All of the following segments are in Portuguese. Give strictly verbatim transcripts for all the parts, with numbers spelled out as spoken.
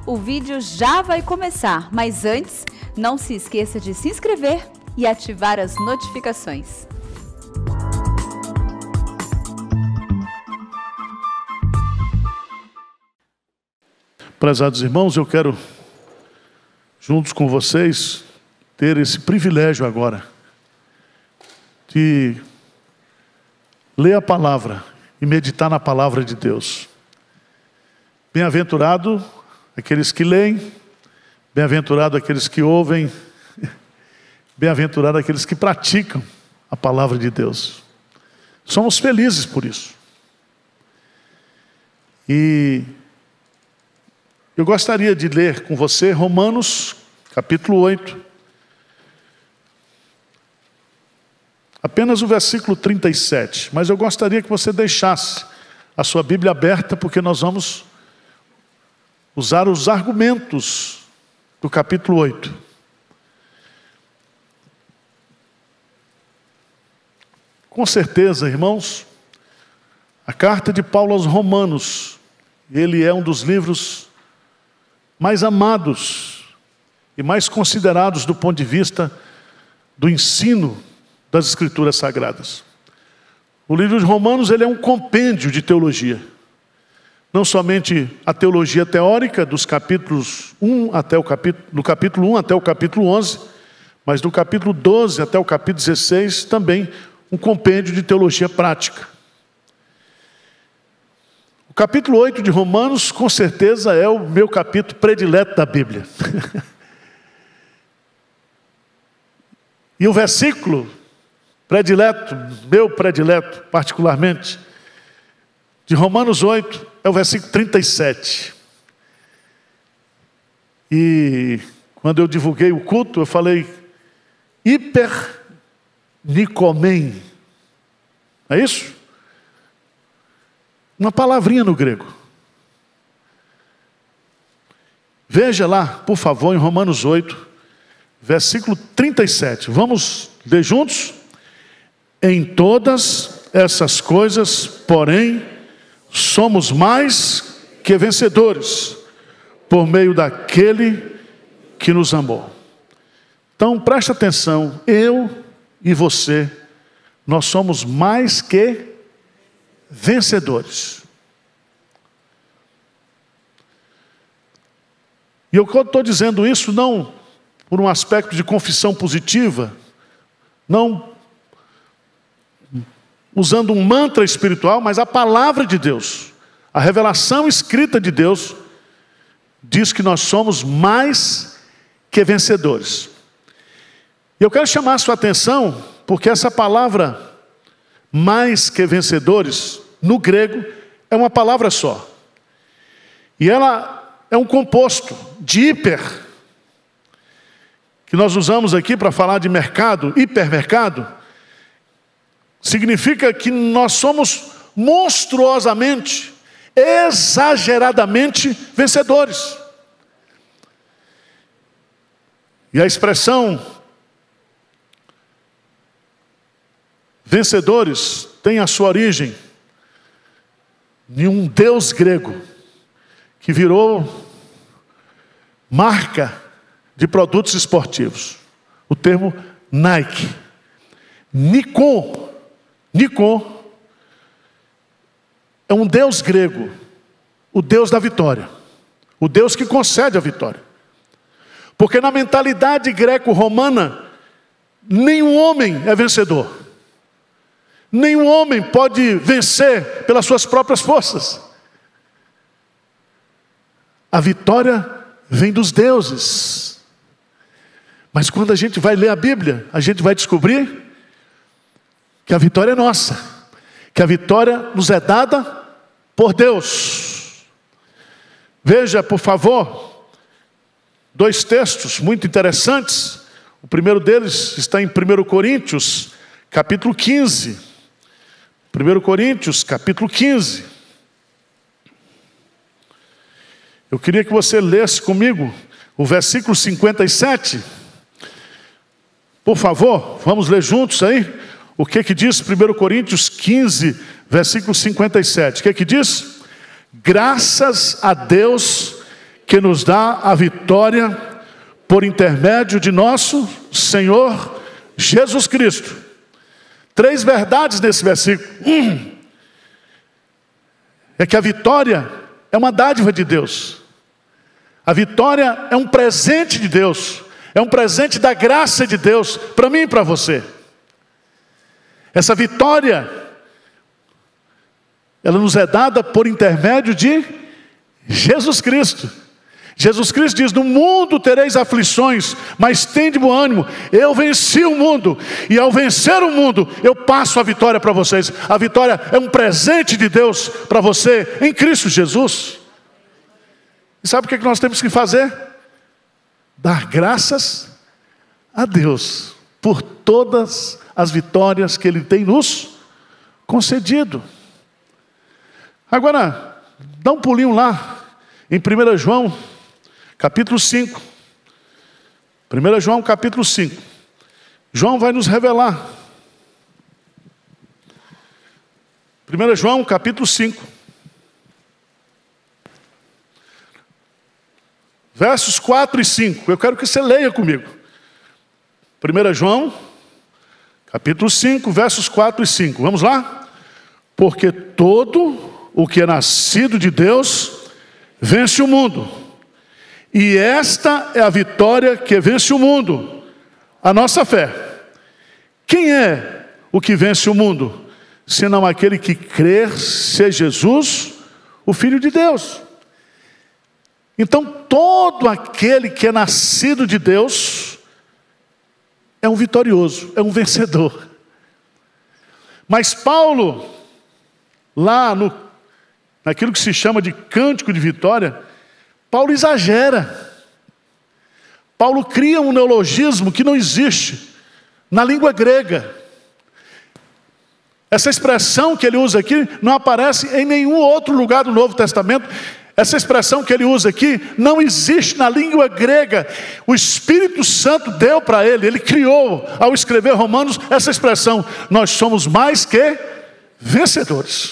o vídeo já vai começar, mas antes, não se esqueça de se inscrever e ativar as notificações. Prezados irmãos, eu quero, juntos com vocês, ter esse privilégio agora de ler a palavra e meditar na palavra de Deus. Bem-aventurado aqueles que leem, bem-aventurado aqueles que ouvem, bem-aventurado aqueles que praticam a palavra de Deus. Somos felizes por isso. E eu gostaria de ler com você Romanos, capítulo oito. Apenas o versículo trinta e sete. Mas eu gostaria que você deixasse a sua Bíblia aberta, porque nós vamos usar os argumentos do capítulo oito. Com certeza, irmãos, a carta de Paulo aos Romanos, ele é um dos livros mais amados e mais considerados do ponto de vista do ensino das Escrituras Sagradas. O livro de Romanos, ele é um compêndio de teologia. Não somente a teologia teórica dos capítulos um até o capítulo, do capítulo um até o capítulo onze, mas do capítulo doze até o capítulo dezesseis, também um compêndio de teologia prática. O capítulo oito de Romanos, com certeza, é o meu capítulo predileto da Bíblia. E o versículo predileto, meu predileto particularmente, de Romanos oito, é o versículo trinta e sete. E quando eu divulguei o culto, eu falei hipernikomem. É isso? Uma palavrinha no grego. Veja lá, por favor, em Romanos oito, versículo trinta e sete. Vamos ler juntos? Em todas essas coisas, porém, somos mais que vencedores, por meio daquele que nos amou. Então, preste atenção, eu e você, nós somos mais que vencedores. E eu estou dizendo isso não por um aspecto de confissão positiva, não usando um mantra espiritual, mas a palavra de Deus, a revelação escrita de Deus, diz que nós somos mais que vencedores. E eu quero chamar a sua atenção, porque essa palavra, mais que vencedores, no grego, é uma palavra só. E ela é um composto de hiper, que nós usamos aqui para falar de mercado, hipermercado. Significa que nós somos monstruosamente, exageradamente vencedores. E a expressão vencedores tem a sua origem em um deus grego que virou marca de produtos esportivos. O termo Nike. Nikon. Nikon é um deus grego, o deus da vitória, o deus que concede a vitória. Porque na mentalidade greco-romana, nenhum homem é vencedor. Nenhum homem pode vencer pelas suas próprias forças. A vitória vem dos deuses. Mas quando a gente vai ler a Bíblia, a gente vai descobrir que a vitória é nossa, que a vitória nos é dada por Deus. Veja, por favor, dois textos muito interessantes. O primeiro deles está em primeiro Coríntios, capítulo quinze. primeiro Coríntios, capítulo quinze. Eu queria que você lesse comigo o versículo cinquenta e sete. Por favor, vamos ler juntos aí. O que que diz primeiro Coríntios quinze, versículo cinquenta e sete? O que que diz? Graças a Deus que nos dá a vitória por intermédio de nosso Senhor Jesus Cristo. Três verdades nesse versículo. Um, é que a vitória é uma dádiva de Deus. A vitória é um presente de Deus. É um presente da graça de Deus para mim e para você. Essa vitória, ela nos é dada por intermédio de Jesus Cristo. Jesus Cristo diz: no mundo tereis aflições, mas tende bom ânimo, eu venci o mundo, e ao vencer o mundo, eu passo a vitória para vocês. A vitória é um presente de Deus para você, em Cristo Jesus. E sabe o que nós temos que fazer? Dar graças a Deus, por todas as vitórias que Ele tem nos concedido. Agora, dá um pulinho lá, em primeiro João, capítulo cinco. primeiro João, capítulo cinco. João vai nos revelar. primeiro João, capítulo cinco. Versos quatro e cinco. Eu quero que você leia comigo. primeiro João, capítulo cinco, versos quatro e cinco. Vamos lá? Porque todo o que é nascido de Deus vence o mundo. E esta é a vitória que vence o mundo, a nossa fé. Quem é o que vence o mundo? Senão aquele que crer ser Jesus, o Filho de Deus. Então todo aquele que é nascido de Deus é um vitorioso, é um vencedor. Mas Paulo, lá no, naquilo que se chama de cântico de vitória, Paulo exagera. Paulo cria um neologismo que não existe na língua grega. Essa expressão que ele usa aqui não aparece em nenhum outro lugar do Novo Testamento. Essa expressão que ele usa aqui não existe na língua grega. O Espírito Santo deu para ele, ele criou, ao escrever Romanos, essa expressão: nós somos mais que vencedores.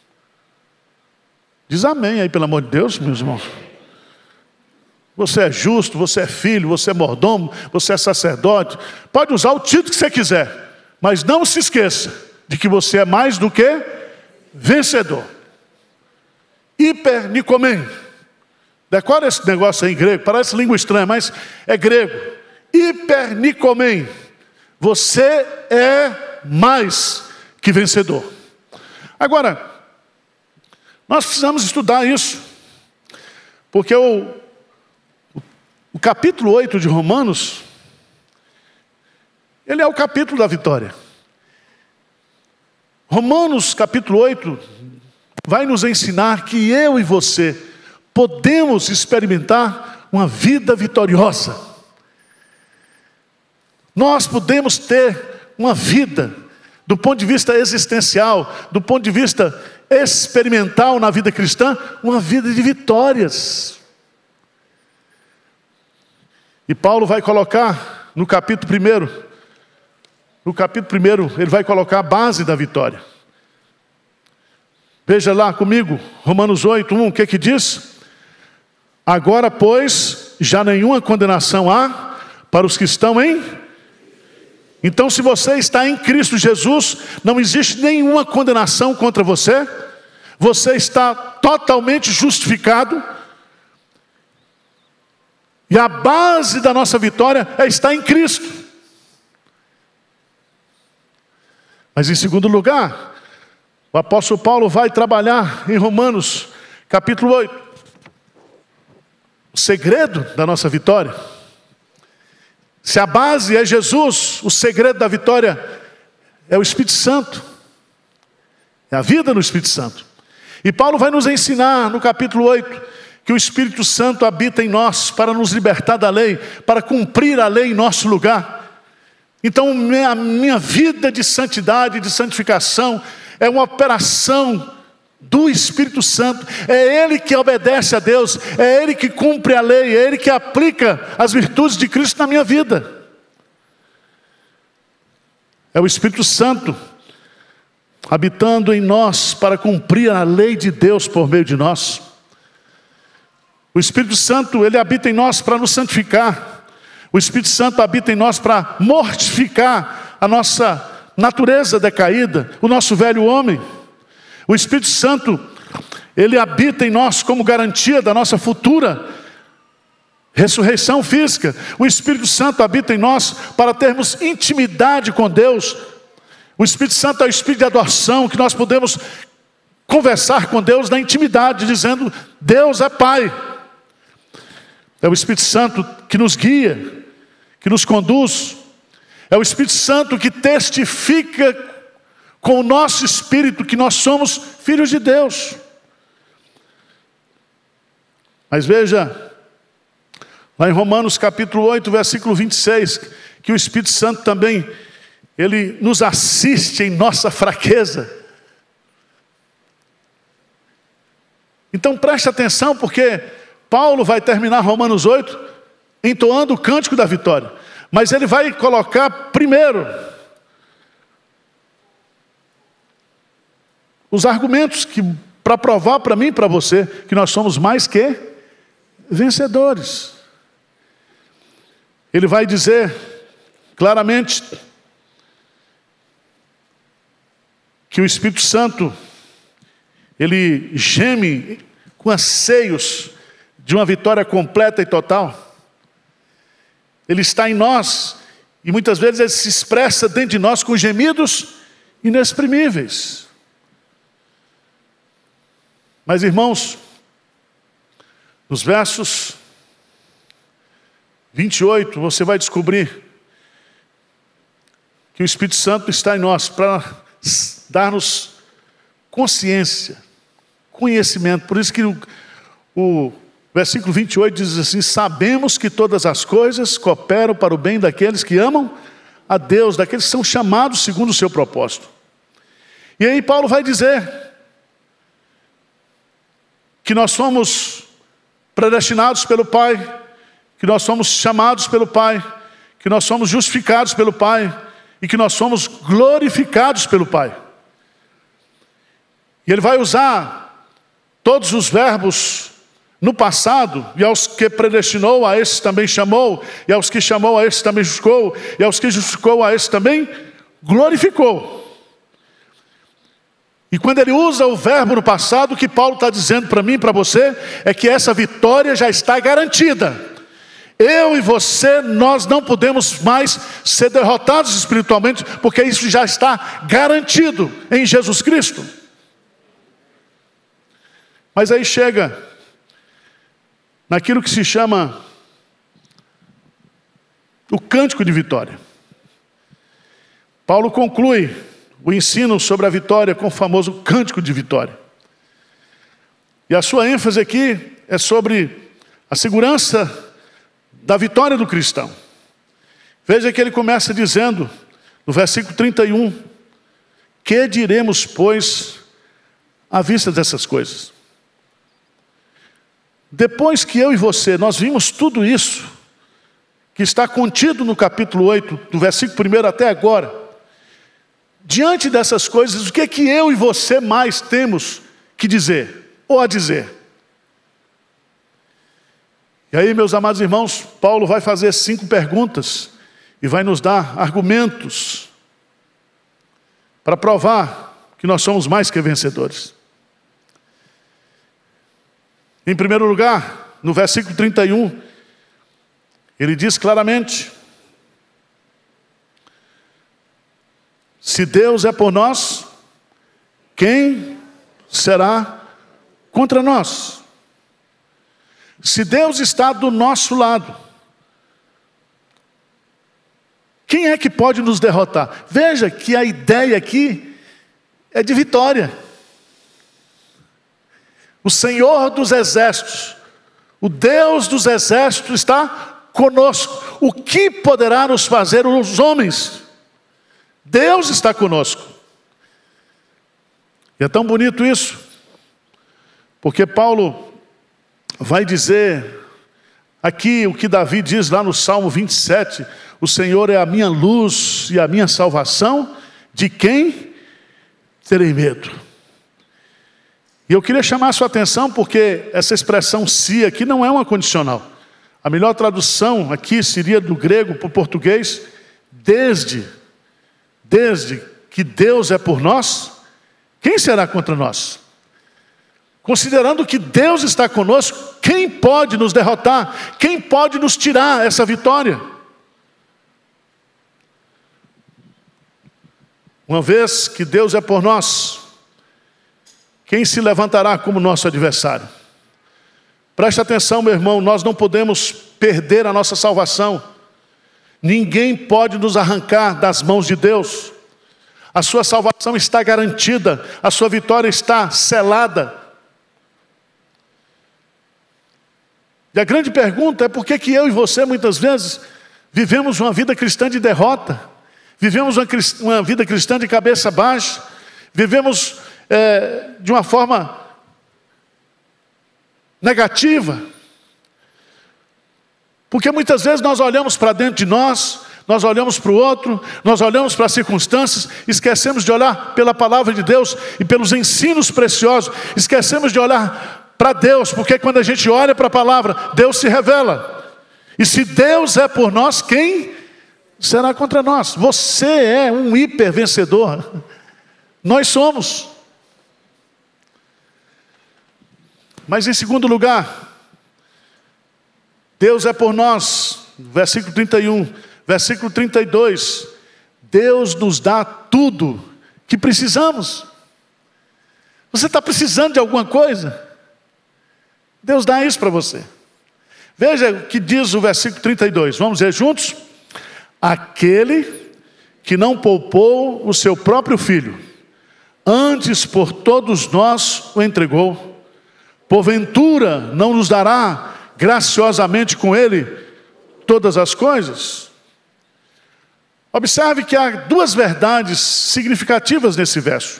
Diz amém aí, pelo amor de Deus, meus irmãos. Você é justo, você é filho, você é mordomo, você é sacerdote. Pode usar o título que você quiser, mas não se esqueça de que você é mais do que vencedor. Hipernicomen. Decora esse negócio aí em grego, parece língua estranha, mas é grego. Hipernicomen. Você é mais que vencedor. Agora, nós precisamos estudar isso, porque o O capítulo oito de Romanos, ele é o capítulo da vitória. Romanos capítulo oito vai nos ensinar que eu e você podemos experimentar uma vida vitoriosa. Nós podemos ter uma vida, do ponto de vista existencial, do ponto de vista experimental na vida cristã, uma vida de vitórias. E Paulo vai colocar no capítulo primeiro, no capítulo primeiro, ele vai colocar a base da vitória. Veja lá comigo, Romanos oito, um, o que que diz? Agora, pois, já nenhuma condenação há para os que estão em... Então, se você está em Cristo Jesus, não existe nenhuma condenação contra você. Você está totalmente justificado. E a base da nossa vitória é estar em Cristo. Mas em segundo lugar, o apóstolo Paulo vai trabalhar em Romanos capítulo oito. O segredo da nossa vitória. Se a base é Jesus, o segredo da vitória é o Espírito Santo. É a vida no Espírito Santo. E Paulo vai nos ensinar no capítulo oito que o Espírito Santo habita em nós para nos libertar da lei, para cumprir a lei em nosso lugar. Então a minha vida de santidade, de santificação, é uma operação do Espírito Santo. É Ele que obedece a Deus, é Ele que cumpre a lei, é Ele que aplica as virtudes de Cristo na minha vida. É o Espírito Santo habitando em nós para cumprir a lei de Deus por meio de nós. O Espírito Santo, ele habita em nós para nos santificar. O Espírito Santo habita em nós para mortificar a nossa natureza decaída, o nosso velho homem. O Espírito Santo, ele habita em nós como garantia da nossa futura ressurreição física. O Espírito Santo habita em nós para termos intimidade com Deus. O Espírito Santo é o Espírito de adoção, que nós podemos conversar com Deus na intimidade, dizendo: Deus é Pai. É o Espírito Santo que nos guia, que nos conduz. É o Espírito Santo que testifica com o nosso espírito que nós somos filhos de Deus. Mas veja, lá em Romanos capítulo oito, versículo vinte e seis, que o Espírito Santo também, ele nos assiste em nossa fraqueza. Então preste atenção, porque Paulo vai terminar Romanos oito entoando o cântico da vitória. Mas ele vai colocar primeiro os argumentos que, para provar para mim e para você que nós somos mais que vencedores. Ele vai dizer claramente que o Espírito Santo, ele geme com anseios de uma vitória completa e total. Ele está em nós, e muitas vezes ele se expressa dentro de nós com gemidos inexprimíveis. Mas, irmãos, nos versos vinte e oito, você vai descobrir que o Espírito Santo está em nós para dar-nos consciência, conhecimento. Por isso que o, o versículo vinte e oito diz assim: sabemos que todas as coisas cooperam para o bem daqueles que amam a Deus, daqueles que são chamados segundo o seu propósito. E aí Paulo vai dizer que nós somos predestinados pelo Pai, que nós somos chamados pelo Pai, que nós somos justificados pelo Pai e que nós somos glorificados pelo Pai. E ele vai usar todos os verbos no passado: e aos que predestinou, a esses também chamou, e aos que chamou, a esses também justificou, e aos que justificou, a esses também glorificou. E quando ele usa o verbo no passado, o que Paulo está dizendo para mim e para você é que essa vitória já está garantida. Eu e você, nós não podemos mais ser derrotados espiritualmente, porque isso já está garantido em Jesus Cristo. Mas aí chega naquilo que se chama o cântico de vitória. Paulo conclui o ensino sobre a vitória com o famoso cântico de vitória. E a sua ênfase aqui é sobre a segurança da vitória do cristão. Veja que ele começa dizendo, no versículo trinta e um: que diremos, pois, à vista dessas coisas? Depois que eu e você, nós vimos tudo isso, que está contido no capítulo oito, do versículo primeiro até agora, diante dessas coisas, o que é que eu e você mais temos que dizer, ou a dizer? E aí, meus amados irmãos, Paulo vai fazer cinco perguntas e vai nos dar argumentos para provar que nós somos mais que vencedores. Em primeiro lugar, no versículo trinta e um, ele diz claramente: se Deus é por nós, quem será contra nós? Se Deus está do nosso lado, quem é que pode nos derrotar? Veja que a ideia aqui é de vitória. O Senhor dos exércitos, o Deus dos exércitos está conosco. O que poderá nos fazer os homens? Deus está conosco. E é tão bonito isso, porque Paulo vai dizer aqui o que Davi diz lá no Salmo vinte e sete: o Senhor é a minha luz e a minha salvação, de quem terei medo? E eu queria chamar a sua atenção porque essa expressão se aqui não é uma condicional. A melhor tradução aqui seria do grego para o português, desde, desde que Deus é por nós, quem será contra nós? Considerando que Deus está conosco, quem pode nos derrotar? Quem pode nos tirar essa vitória? Uma vez que Deus é por nós, quem se levantará como nosso adversário? Preste atenção, meu irmão, nós não podemos perder a nossa salvação. Ninguém pode nos arrancar das mãos de Deus. A sua salvação está garantida, a sua vitória está selada. E a grande pergunta é por que que eu e você muitas vezes vivemos uma vida cristã de derrota, vivemos uma, uma vida cristã de cabeça baixa, vivemos é, de uma forma negativa. Porque muitas vezes nós olhamos para dentro de nós, nós olhamos para o outro, nós olhamos para as circunstâncias, esquecemos de olhar pela palavra de Deus e pelos ensinos preciosos, esquecemos de olhar para Deus, porque quando a gente olha para a palavra, Deus se revela. E se Deus é por nós, quem será contra nós? Você é um hiper vencedor. Nós somos. Mas em segundo lugar, Deus é por nós. Versículo trinta e um, versículo trinta e dois. Deus nos dá tudo que precisamos. Você está precisando de alguma coisa? Deus dá isso para você. Veja o que diz o versículo trinta e dois. Vamos ler juntos? Aquele que não poupou o seu próprio filho, antes por todos nós o entregou, porventura não nos dará graciosamente com ele todas as coisas? Observe que há duas verdades significativas nesse verso.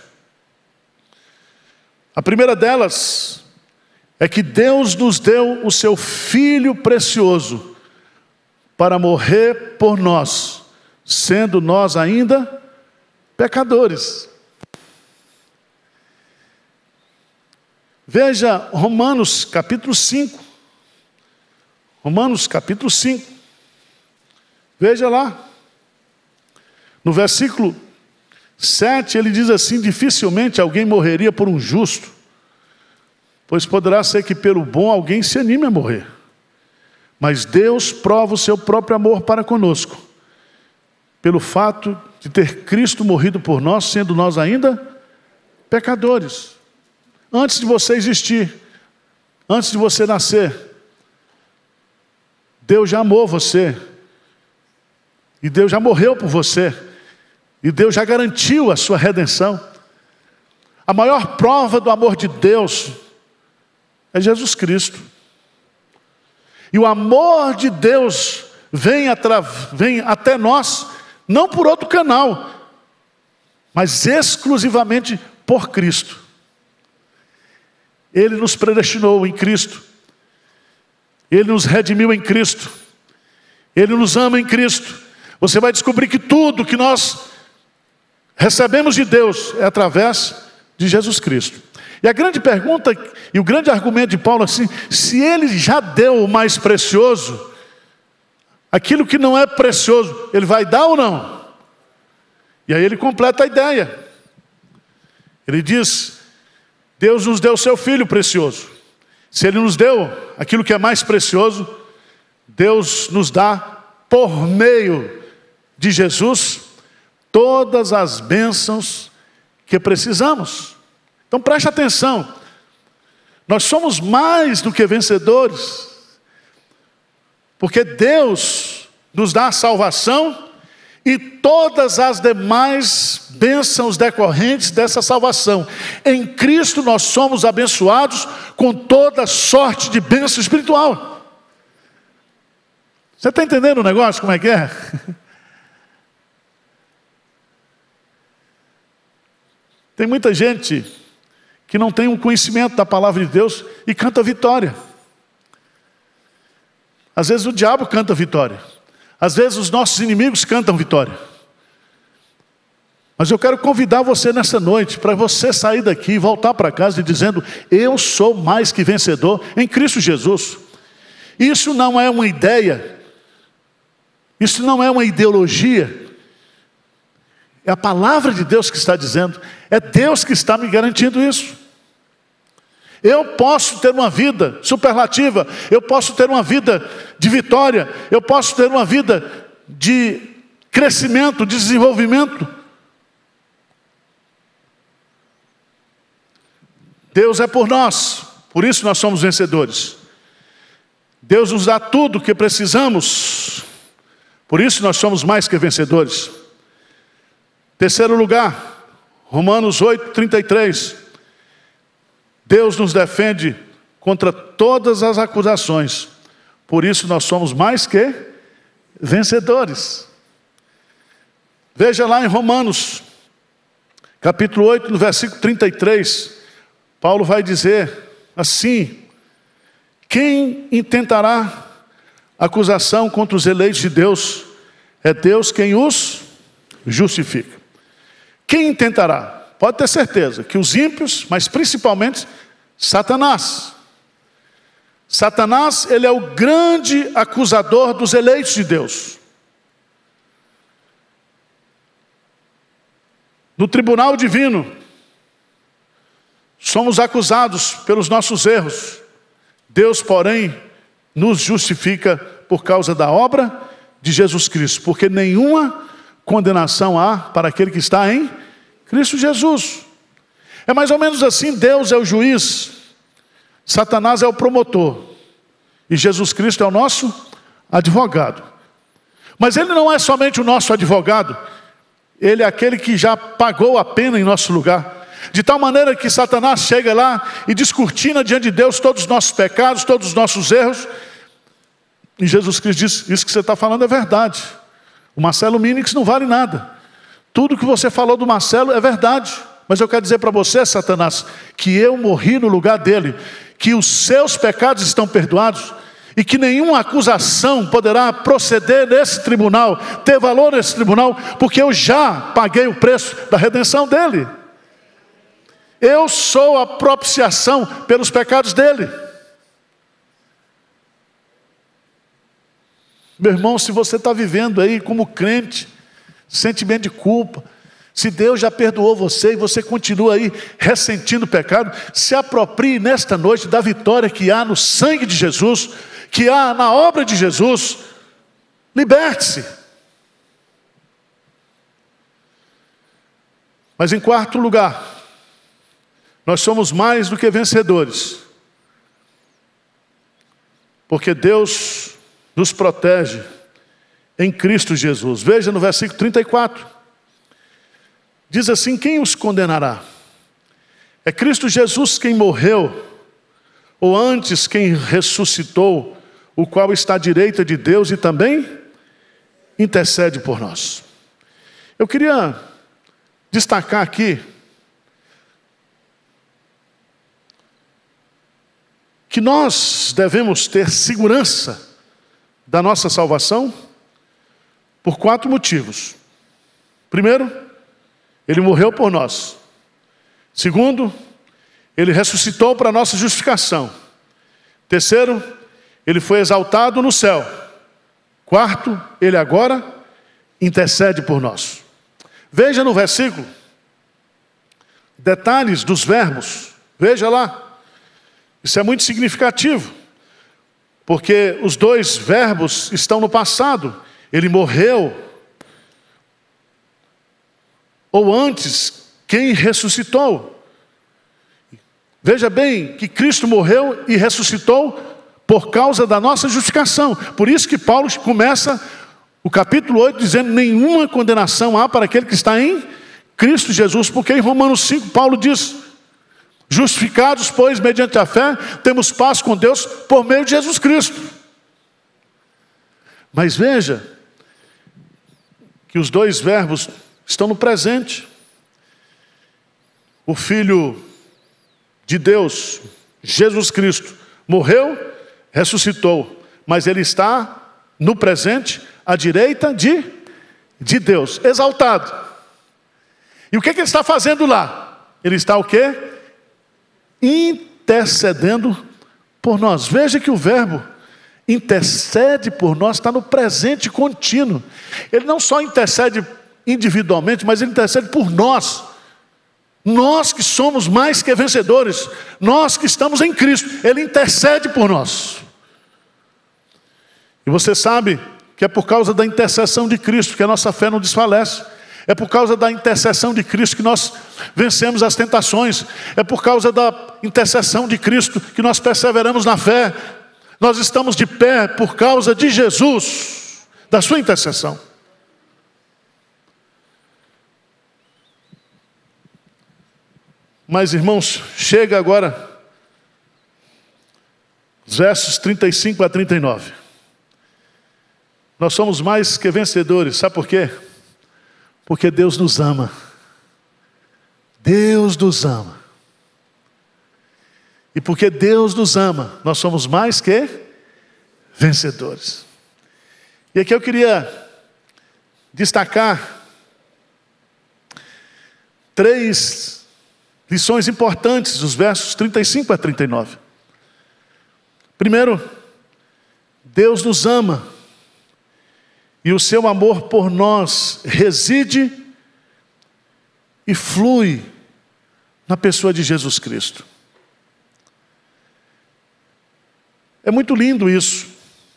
A primeira delas é que Deus nos deu o seu Filho precioso para morrer por nós, sendo nós ainda pecadores. Veja Romanos capítulo cinco. Romanos capítulo cinco. Veja lá. No versículo sete ele diz assim: dificilmente alguém morreria por um justo, pois poderá ser que pelo bom alguém se anime a morrer. Mas Deus prova o seu próprio amor para conosco, pelo fato de ter Cristo morrido por nós, sendo nós ainda pecadores. Antes de você existir, antes de você nascer, Deus já amou você, e Deus já morreu por você, e Deus já garantiu a sua redenção. A maior prova do amor de Deus é Jesus Cristo. E o amor de Deus vem, atra... vem até nós, não por outro canal, mas exclusivamente por Cristo. Ele nos predestinou em Cristo. Ele nos redimiu em Cristo. Ele nos ama em Cristo. Você vai descobrir que tudo que nós recebemos de Deus é através de Jesus Cristo. E a grande pergunta, e o grande argumento de Paulo assim, se ele já deu o mais precioso, aquilo que não é precioso, ele vai dar ou não? E aí ele completa a ideia. Ele diz: Deus nos deu o seu Filho precioso. Se ele nos deu aquilo que é mais precioso, Deus nos dá, por meio de Jesus, todas as bênçãos que precisamos. Então preste atenção, nós somos mais do que vencedores, porque Deus nos dá a salvação e todas as demais bênçãos decorrentes dessa salvação. Em Cristo nós somos abençoados com toda sorte de bênção espiritual. Você está entendendo o negócio, como é que é? Tem muita gente que não tem um conhecimento da palavra de Deus e canta vitória. Às vezes o diabo canta vitória. Às vezes os nossos inimigos cantam vitória. Mas eu quero convidar você nessa noite, para você sair daqui e voltar para casa e dizendo: eu sou mais que vencedor em Cristo Jesus. Isso não é uma ideia, isso não é uma ideologia, é a palavra de Deus que está dizendo, é Deus que está me garantindo isso. Eu posso ter uma vida superlativa, eu posso ter uma vida de vitória, eu posso ter uma vida de crescimento, de desenvolvimento. Deus é por nós, por isso nós somos vencedores. Deus nos dá tudo o que precisamos, por isso nós somos mais que vencedores. Terceiro lugar, Romanos oito, trinta e três. Deus nos defende contra todas as acusações, por isso nós somos mais que vencedores. Veja lá em Romanos, capítulo oito, no versículo trinta e três, Paulo vai dizer assim: quem intentará acusação contra os eleitos de Deus? É Deus quem os justifica. Quem intentará? Pode ter certeza que os ímpios, mas principalmente Satanás. Satanás, ele é o grande acusador dos eleitos de Deus. No tribunal divino, somos acusados pelos nossos erros. Deus, porém, nos justifica por causa da obra de Jesus Cristo, porque nenhuma condenação há para aquele que está em Cristo Jesus. É mais ou menos assim: Deus é o juiz, Satanás é o promotor, e Jesus Cristo é o nosso advogado. Mas ele não é somente o nosso advogado, ele é aquele que já pagou a pena em nosso lugar, de tal maneira que Satanás chega lá e descortina diante de Deus todos os nossos pecados, todos os nossos erros, e Jesus Cristo diz: isso que você está falando é verdade, o Marcelo Minix não vale nada, tudo que você falou do Marcelo é verdade, mas eu quero dizer para você, Satanás, que eu morri no lugar dele, que os seus pecados estão perdoados, e que nenhuma acusação poderá proceder nesse tribunal, ter valor nesse tribunal, porque eu já paguei o preço da redenção dele. Eu sou a propiciação pelos pecados dele. Meu irmão, se você está vivendo aí como crente, sentimento de culpa, se Deus já perdoou você e você continua aí ressentindo o pecado, se aproprie nesta noite da vitória que há no sangue de Jesus, que há na obra de Jesus. Liberte-se. Mas em quarto lugar, nós somos mais do que vencedores, porque Deus nos protege em Cristo Jesus. Veja no versículo trinta e quatro. Diz assim: quem os condenará? É Cristo Jesus quem morreu, ou antes quem ressuscitou, o qual está à direita de Deus e também intercede por nós. Eu queria destacar aqui que nós devemos ter segurança da nossa salvação por quatro motivos. Primeiro, ele morreu por nós. Segundo, ele ressuscitou para a nossa justificação. Terceiro, ele foi exaltado no céu. Quarto, ele agora intercede por nós. Veja no versículo detalhes dos verbos. Veja lá. Isso é muito significativo, porque os dois verbos estão no passado. Ele morreu, ou antes, quem ressuscitou. Veja bem que Cristo morreu e ressuscitou por causa da nossa justificação. Por isso que Paulo começa o capítulo oito dizendo: nenhuma condenação há para aquele que está em Cristo Jesus. Porque em Romanos cinco Paulo diz: justificados, pois, mediante a fé, temos paz com Deus por meio de Jesus Cristo. Mas veja que os dois verbos estão no presente. O Filho de Deus, Jesus Cristo, morreu, ressuscitou, mas ele está no presente, à direita de, de Deus, exaltado. E o que, que ele está fazendo lá? Ele está o quê? Intercedendo por nós. Veja que o verbo intercede por nós está no presente contínuo. Ele não só intercede individualmente, mas ele intercede por nós. Nós que somos mais que vencedores, nós que estamos em Cristo, Ele intercede por nós. E você sabe que é por causa da intercessão de Cristo que a nossa fé não desfalece. É por causa da intercessão de Cristo que nós vencemos as tentações. É por causa da intercessão de Cristo que nós perseveramos na fé. Nós estamos de pé por causa de Jesus, da sua intercessão. Mas, irmãos, chega agora os versos trinta e cinco a trinta e nove. Nós somos mais que vencedores, sabe por quê? Porque Deus nos ama. Deus nos ama. E porque Deus nos ama, nós somos mais que vencedores. E aqui eu queria destacar três lições importantes dos versos trinta e cinco a trinta e nove. Primeiro, Deus nos ama e o seu amor por nós reside e flui na pessoa de Jesus Cristo. É muito lindo isso,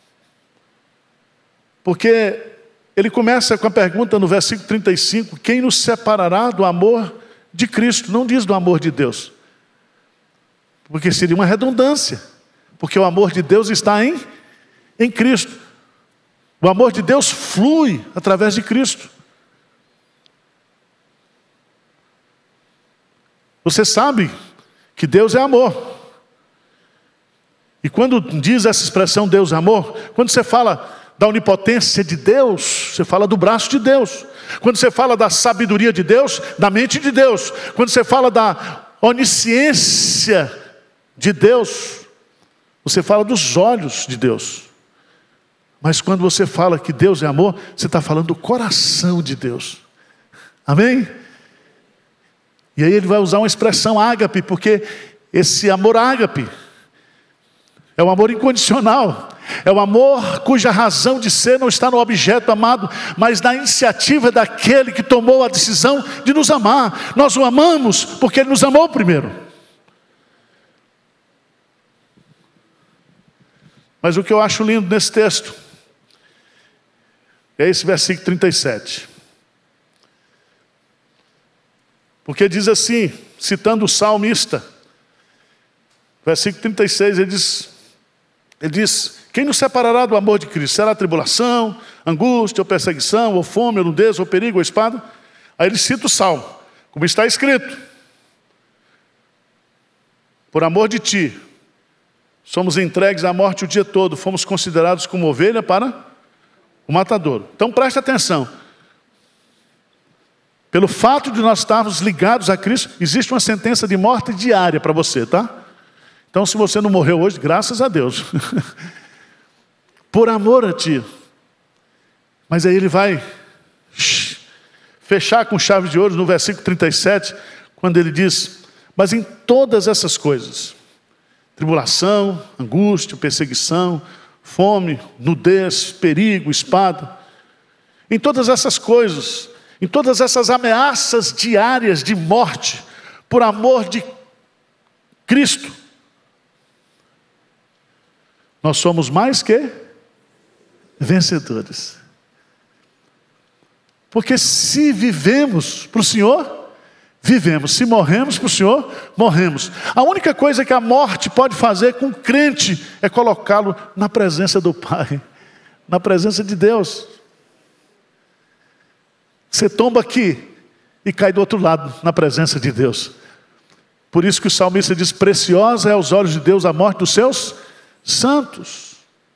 porque ele começa com a pergunta no versículo trinta e cinco: quem nos separará do amor de Cristo? Não diz do amor de Deus, porque seria uma redundância, porque o amor de Deus está em, em Cristo. O amor de Deus flui através de Cristo. Você sabe que Deus é amor. E quando diz essa expressão Deus é amor, quando você fala da onipotência de Deus, você fala do braço de Deus. Quando você fala da sabedoria de Deus, da mente de Deus. Quando você fala da onisciência de Deus, você fala dos olhos de Deus. Mas quando você fala que Deus é amor, você está falando do coração de Deus. Amém? E aí ele vai usar uma expressão ágape, porque esse amor ágape é um amor incondicional. É um amor cuja razão de ser não está no objeto amado, mas na iniciativa daquele que tomou a decisão de nos amar. Nós o amamos porque Ele nos amou primeiro. Mas o que eu acho lindo nesse texto é esse versículo trinta e sete. Porque diz assim, citando o salmista, versículo trinta e seis, ele diz, ele diz: quem nos separará do amor de Cristo? Será tribulação, angústia, ou perseguição, ou fome, ou nudez, ou perigo, ou espada? Aí ele cita o salmo, como está escrito: por amor de ti, somos entregues à morte o dia todo, fomos considerados como ovelha para o matadouro. Então preste atenção. Pelo fato de nós estarmos ligados a Cristo, existe uma sentença de morte diária para você, tá? Então se você não morreu hoje, graças a Deus. Por amor a ti. Mas aí ele vai fechar com chave de ouro no versículo trinta e sete, quando ele diz: mas em todas essas coisas, tribulação, angústia, perseguição, fome, nudez, perigo, espada, em todas essas coisas, em todas essas ameaças diárias de morte, por amor de Cristo, nós somos mais que vencedores. Porque se vivemos para o Senhor, vivemos. Se morremos para o Senhor, morremos. A única coisa que a morte pode fazer com o crente é colocá-lo na presença do Pai, na presença de Deus. Você tomba aqui e cai do outro lado, na presença de Deus. Por isso que o salmista diz: preciosa é aos olhos de Deus a morte dos seus santos.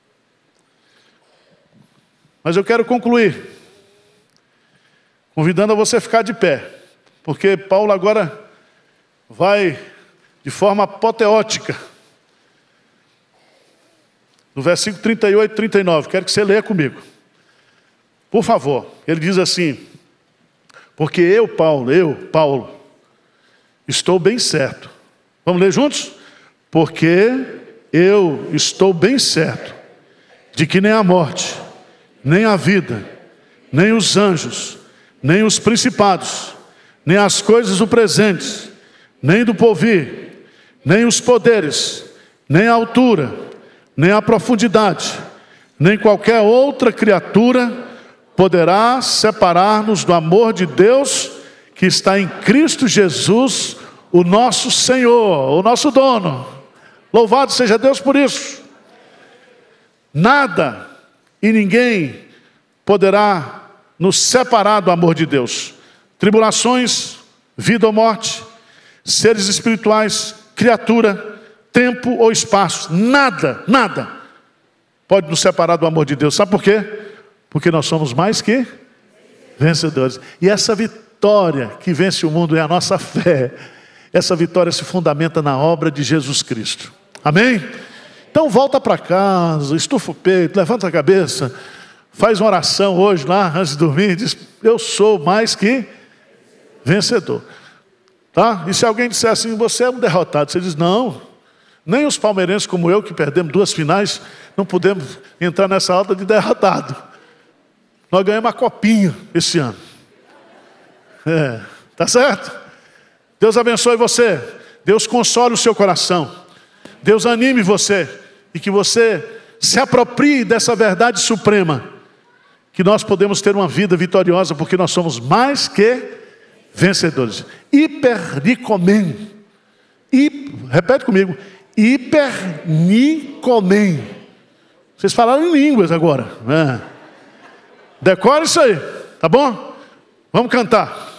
Mas eu quero concluir convidando a você a ficar de pé, porque Paulo agora vai de forma apoteótica no versículo trinta e oito e trinta e nove, quero que você leia comigo, por favor. Ele diz assim: Porque eu, Paulo, eu, Paulo, estou bem certo. Vamos ler juntos? Porque eu estou bem certo de que nem a morte, nem a vida, nem os anjos, nem os principados, nem as coisas do presente, nem do porvir, nem os poderes, nem a altura, nem a profundidade, nem qualquer outra criatura poderá separar-nos do amor de Deus que está em Cristo Jesus, o nosso Senhor, o nosso dono. Louvado seja Deus por isso. Nada e ninguém poderá nos separar do amor de Deus. Tribulações, vida ou morte, seres espirituais, criatura, tempo ou espaço, nada, nada pode nos separar do amor de Deus. Sabe por quê? Porque nós somos mais que vencedores. E essa vitória que vence o mundo é a nossa fé. Essa vitória se fundamenta na obra de Jesus Cristo. Amém? Então volta para casa, estufa o peito, levanta a cabeça, faz uma oração hoje lá, antes de dormir, e diz: eu sou mais que vencedor. Tá? E se alguém disser assim: você é um derrotado, você diz: não, nem os palmeirenses como eu, que perdemos duas finais, não podemos entrar nessa alta de derrotado. Nós ganhamos uma copinha esse ano. É, tá certo? Deus abençoe você. Deus console o seu coração. Deus anime você. E que você se aproprie dessa verdade suprema. Que nós podemos ter uma vida vitoriosa, porque nós somos mais que vencedores. Hipernicomen. Hi, repete comigo. Hipernicomen. Vocês falaram em línguas agora. É. Decore isso aí, tá bom? Vamos cantar.